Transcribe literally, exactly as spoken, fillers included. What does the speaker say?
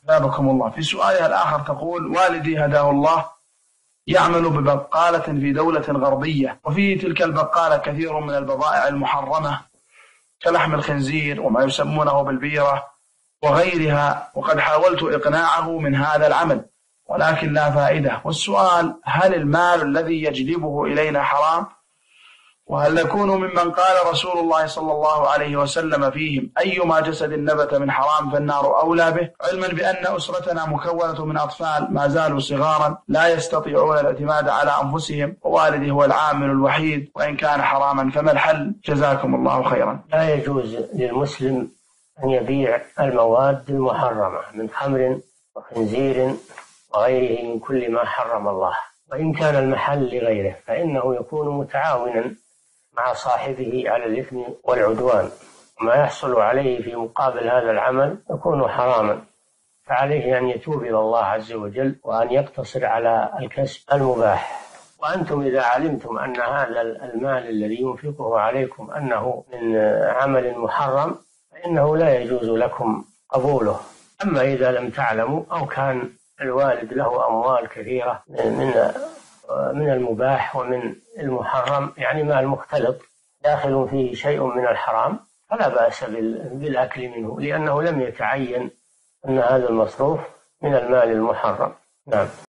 أثابكم الله. في سؤالها الآخر تقول: والدي هداه الله يعمل ببقالة في دولة غربية، وفي تلك البقالة كثير من البضائع المحرمة كلحم الخنزير وما يسمونه بالبيرة وغيرها، وقد حاولت إقناعه من هذا العمل ولكن لا فائدة. والسؤال: هل المال الذي يجلبه إلينا حرام؟ وهل نكون ممن قال رسول الله صلى الله عليه وسلم فيهم: أيما جسد نبت من حرام فالنار أولى به، علما بأن أسرتنا مكونة من أطفال ما زالوا صغارا لا يستطيعون الاعتماد على أنفسهم، ووالدي هو العامل الوحيد وإن كان حراما، فما الحل؟ جزاكم الله خيرا. لا يجوز للمسلم أن يبيع المواد المحرمة من خمر وخنزير وغيره من كل ما حرم الله، وإن كان المحل لغيره فإنه يكون متعاونا مع صاحبه على الإثم والعدوان، ما يحصل عليه في مقابل هذا العمل يكون حراما، فعليه أن يتوب إلى الله عز وجل وأن يقتصر على الكسب المباح. وأنتم إذا علمتم أن هذا المال الذي ينفقه عليكم أنه من عمل محرم فإنه لا يجوز لكم قبوله. أما إذا لم تعلموا أو كان الوالد له أموال كثيرة من من المباح ومن المحرم، يعني مال مختلط داخل فيه شيء من الحرام، فلا بأس بالأكل منه، لأنه لم يتعين أن هذا المصروف من المال المحرم. نعم.